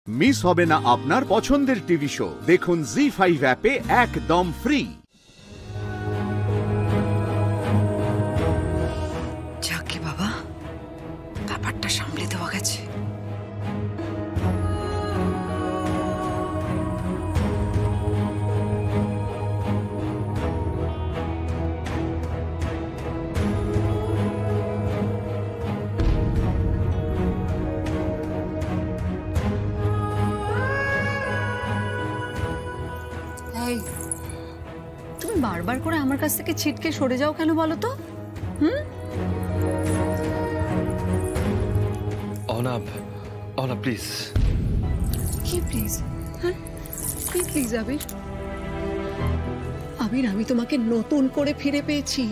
Miss হবে না আপনার পছন্দের টিভি শো। দেখুন জি5 অ্যাপে একদম ফ্রি। যাকে বাবা, ব্যাপারটা সামলে দেওয়া গেছে। তুমি বারবার করে আমার কাছ থেকে ছিটকে সরে যাও কেন বলো তো? অনা প্লিজ। কি প্লিজ? হ্যাঁ কি প্লিজ আবির? আবির, আমি তোমাকে নতুন করে ফিরে পেয়েছি।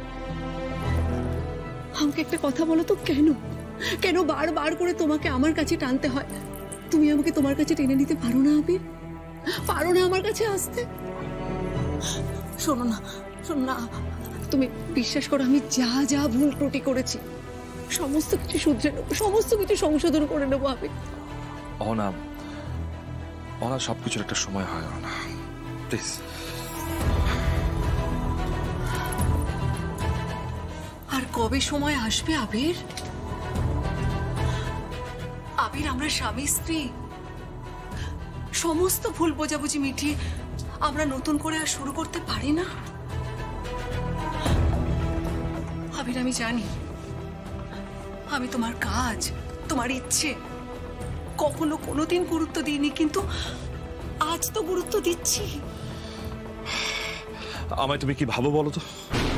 আমাকে একটা কথা বলো তো, কেন কেন বারবার করে তোমাকে আমার কাছে টানতে হয়? তুমি আমাকে তোমার কাছে টেনে নিতে পারো না আবির? পারো না আমার কাছে আসতে? শোনো না, তুমি বিশ্বাস করো, আমি যা যা ভুল ত্রুটি করেছি সমস্ত কিছু শুধরে নেবো, সমস্ত কিছু সংশোধন করে নেবো আবির। অনা সবকিছুর একটা সময় হয় না, প্লিজ। আর কবে সময় আসবে আবির? আবির, আমরা স্বামী স্ত্রী, সমস্ত ভুল বোঝাবুঝি মিটিয়ে আমরা নতুন করে আর শুরু করতে পারি না? আবির, আমি জানি আমি তোমার কাজ, তোমার ইচ্ছে কখনো কোনোদিন গুরুত্ব দিইনি, কিন্তু আজ তো গুরুত্ব দিচ্ছি। আমায় তুমি কি ভাবো বলো তো?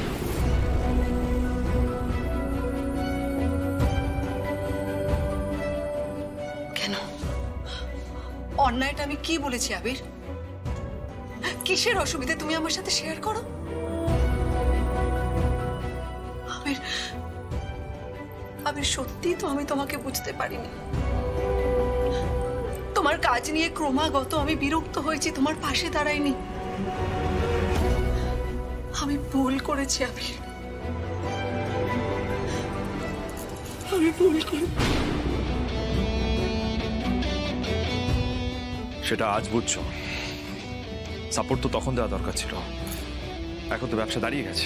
কেন? অন্যায়টা আমি কি বলেছি আবির? কিসের অসুবিধা তুমি আমার সাথে শেয়ার করো? আবির, সত্যি তো আমি তোমাকে বুঝতে পারিনি। তোমার কাজ নিয়ে ক্রমাগত আমি বিরক্ত হয়েছি, তোমার পাশে দাঁড়াইনি। আমি ভুল করেছি আবির, আমি ভুল করি। সেটা আজ বুঝছো? সাপোর্ট তো তখন দেওয়া দরকার ছিল, এখন তো ব্যবসা দাঁড়িয়ে গেছে।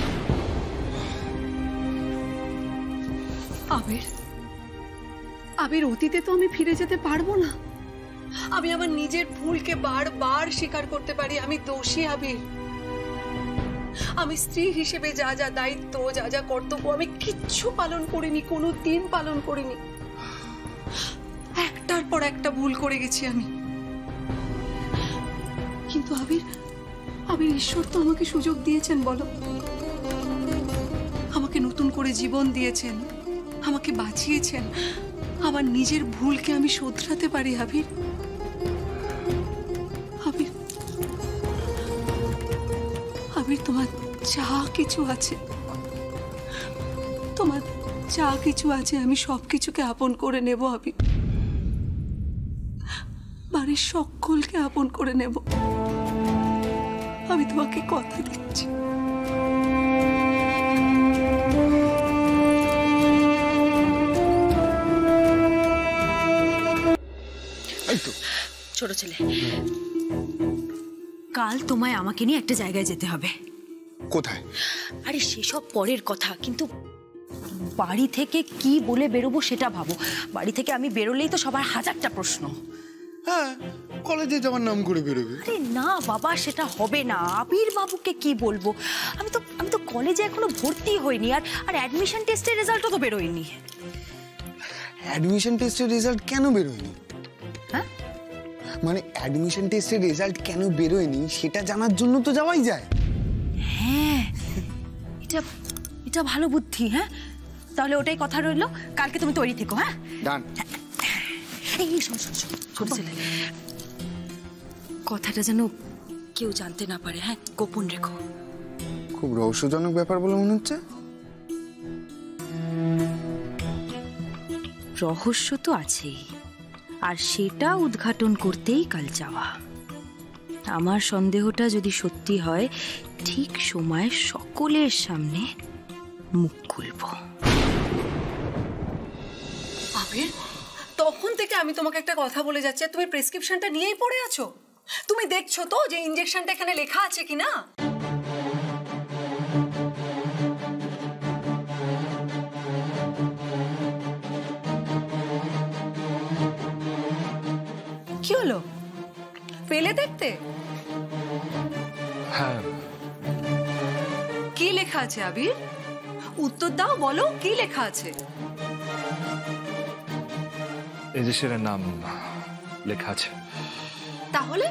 আবির, অতীতে তো আমি ফিরে যেতে পারবো না। আমি আমার নিজের ভুলকে বারবার স্বীকার করতে পারি। আমি দোষী আবির। আমি স্ত্রী হিসেবে যা যা দায়িত্ব, যা যা কর্তব্য, আমি কিচ্ছু পালন করিনি, কোনো দিন পালন করিনি। একটার পর একটা ভুল করে গেছি আমি। কিন্তু আবির, ঈশ্বর তো আমাকে সুযোগ দিয়েছেন, বলো। আমাকে নতুন করে জীবন দিয়েছেন, আমাকে বাঁচিয়েছেন। আমার নিজের ভুলকে আমি শোধরাতে পারি আবির। আবির, তোমার যা কিছু আছে, আমি সবকিছুকে আপন করে নেব আবির। বাড়ির সকলকে আপন করে নেব, আমি তোমাকে কথা দিচ্ছি। ছোট ছেলে, কাল তোমায় আমাকে নিয়ে একটা জায়গায় যেতে হবে। কোথায়? আরে সেসব পরের কথা, কিন্তু বাড়ি থেকে কি বলে বেরোবো সেটা ভাবো। বাড়ি থেকে আমি বেরোলেই তো সবার হাজারটা প্রশ্ন। হ্যাঁ, কলেজে যাওয়ার নাম করে বেরোবে। আরে না বাবা, সেটা হবে না। আবির বাবুকে কি বলবো? আমি তো কলেজে এখনো ভর্তি হইনি, আর অ্যাডমিশন টেস্টের রেজাল্টও তো বেরোয়নি। অ্যাডমিশন টেস্টের রেজাল্ট কেন বেরোয়নি? হ্যাঁ, মানে অ্যাডমিশন টেস্টের রেজাল্ট কেন বেরোয়নি সেটা জানার জন্য তো যাওয়াই যায়। হ্যাঁ, এটা ভালো বুদ্ধি। হ্যাঁ, তাহলে ওটাই কথা রইলো, কালকে তুমি তৈরি থেকো। হ্যাঁ, ডান। এই শোন, ছোট ছেলে, কথাটা যেন কেউ জানতে না পারে। হ্যাঁ, গোপন রেখো। খুব রহস্যজনক ব্যাপার বলে মনে হচ্ছে। রহস্য তো আছেই, আর সেটা উদ্ঘাটন করতেই কাল যাওয়া। আমার সন্দেহটা যদি সত্যি হয়, ঠিক সময়ে সকলের সামনে মুখ খুলব। আবির, তখন থেকে আমি তোমাকে একটা কথা বলে যাচ্ছি, তুমি প্রেসক্রিপশনটা নিয়েই পড়ে আছো। তুমি দেখছো তো যে ইনজেকশনটা এখানে লেখা আছে কিনা? কি হলো, পেলে দেখতে? হ্যাঁ। কি লেখা আছে আবির? উত্তর দাও, বলো কি লেখা আছে? ইঞ্জেকশনের নাম লেখা আছে। তাহলে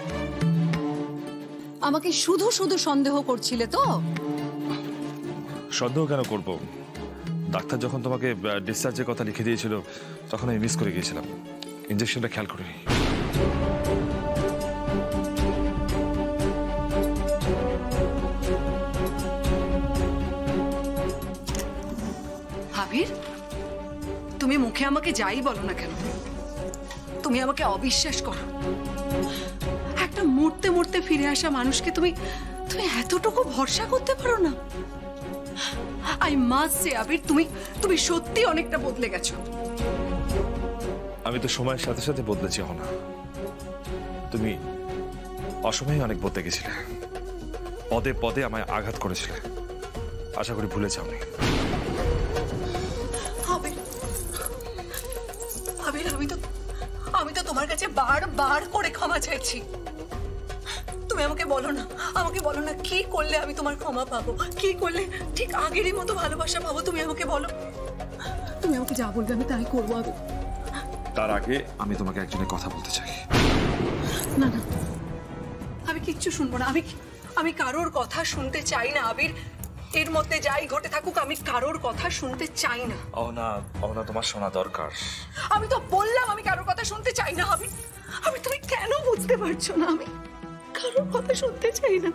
আমাকে শুধু শুধু সন্দেহ করছিলে তো? সন্দেহ কেন করব? ডাক্তার যখন তোমাকে ডিসচার্জের কথা লিখে দিয়েছিল তখন আমি মিস করে গিয়েছিলাম, ইঞ্জেকশনটা খেয়াল করিনি। আবির, তুমি মুখে আমাকে যাই বলো না কেন, তুমি আমাকে অবিশ্বাস করো। একটা মরতে মরতে ফিরে আসা মানুষকে তুমি তুমি এতটুকু ভরসা করতে পারো না? আই মাস্ট সে আবির, তুমি সত্যি অনেকটা বদলে গেছো। আমি তো সময়ের সাথে সাথে বদলেছি না। তুমি অসময়ে অনেক বদলে গেছিলে, পদে পদে আমায় আঘাত করেছিলে। আশা করি ভুলে যাওনি। আবির, আমি তো তোমার কাছে বারবার করে ক্ষমা চাইছি। তুমি আমাকে বলো না কি করলে আমি তোমার ক্ষমা পাবো, কি করলে ঠিক আগেরই মতো ভালোবাসা পাবো? তুমি আমাকে বলো, তুমি আমাকে যা বলবে আমি তাই করবো। আবির, তার আগে আমি তোমাকে একজনের কথা বলতে চাই। না না, আমি কিচ্ছু শুনবো না। আমি কারোর কথা শুনতে চাই না আবির। এর মধ্যে যাই ঘটে থাকুক, আমি কারোর কথা শুনতে চাই না। অহনা, তোমার শোনা দরকার। আমি তো বললাম আমি কারোর কথা শুনতে চাই না। আমি তুমি কেন বুঝতে পারছো না? আমি কারোর কথা শুনতে চাই না।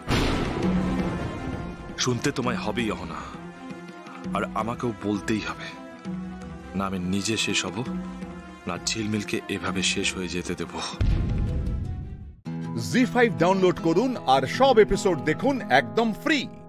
শুনতে তোমায় হবেই অহনা, আর আমাকেও বলতেই হবে। না আমি নিজে শেষ হব, না ঝিলমিলকে এভাবে শেষ হয়ে যেতে দেব। Zee 5 ডাউনলোড করুন আর সব এপিসোড দেখুন একদম ফ্রি।